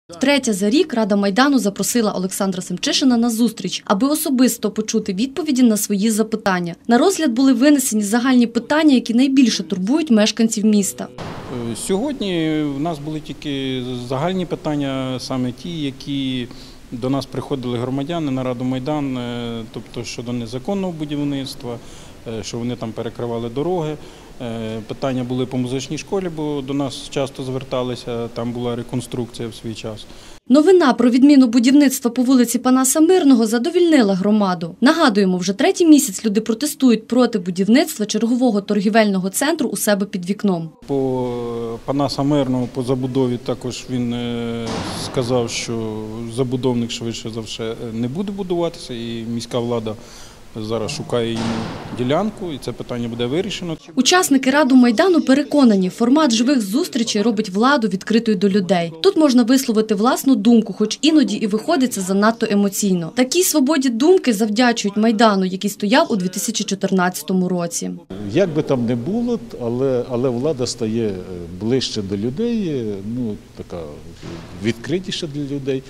Втретє за рік Рада Майдану запросила Олександра Семчишина на зустріч, аби особисто почути відповіді на свої запитання. На розгляд були винесені загальні питання, які найбільше турбують мешканців міста. Сьогодні в нас були тільки загальні питання, саме ті, які до нас приходили громадяни на Раду Майдан, тобто щодо незаконного будівництва, що вони там перекривали дороги. Питання були по музичній школі, бо до нас часто зверталися, там була реконструкція в свій час. Новина про відміну будівництва по вулиці Панаса Мирного задовільнила громаду. Нагадуємо, вже третій місяць люди протестують проти будівництва чергового торгівельного центру у себе під вікном. По Панаса Мирного, по забудові також він сказав, що забудовник швидше за все не буде будуватися і міська влада зараз шукає йому ділянку, і це питання буде вирішено. Учасники Ради Майдану переконані, формат живих зустрічей робить владу відкритою до людей. Тут можна висловити власну думку, хоч іноді і виходить це занадто емоційно. Такій свободі думки завдячують Майдану, який стояв у 2014 році. Як би там не було, але влада стає ближче до людей, така відкритіша для людей.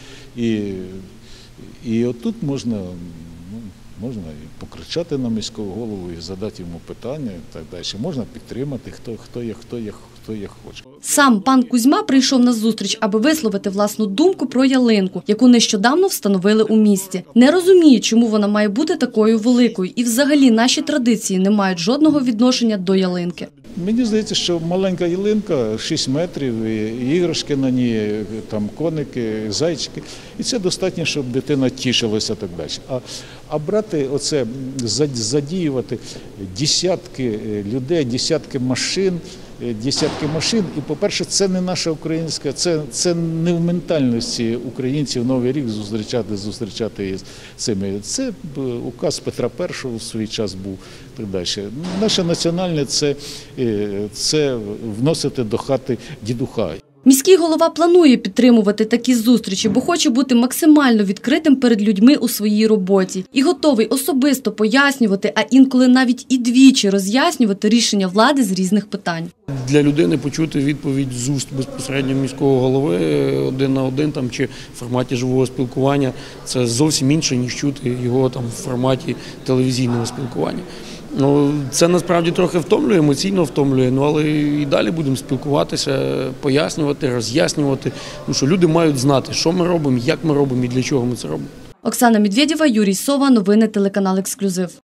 І отут можна і покричати на міського голову, і задати йому питання, і так далі. Можна підтримати, хто як хоче. Сам пан Кузьма прийшов на зустріч, аби висловити власну думку про ялинку, яку нещодавно встановили у місті. Не розуміє, чому вона має бути такою великою, і взагалі наші традиції не мають жодного відношення до ялинки. Мені здається, що маленька ялинка, 6 метрів, і іграшки на ній, там коники, зайчики. І це достатньо, щоб дитина тішилася так далі. А брати оце, задіювати десятки людей, десятки машин, і, по-перше, це не наша українська, це не в ментальності українців Новий рік зустрічати із цими. Це указ Петра І у свій час був, так далі. Наше національне – це вносити до хати дідуха. Міський голова планує підтримувати такі зустрічі, бо хоче бути максимально відкритим перед людьми у своїй роботі. І готовий особисто пояснювати, а інколи навіть і двічі роз'яснювати рішення влади з різних питань. Для людини почути відповідь з уст безпосередньо міського голови один на один чи в форматі живого спілкування – це зовсім інше, ніж чути його в форматі телевізійного спілкування. Це насправді трохи втомлює, емоційно втомлює, але і далі будемо спілкуватися, пояснювати, роз'яснювати, тому що люди мають знати, що ми робимо, як ми робимо і для чого ми це робимо. Оксана Медведєва, Юрій Сова, новини телеканал «Ексклюзив».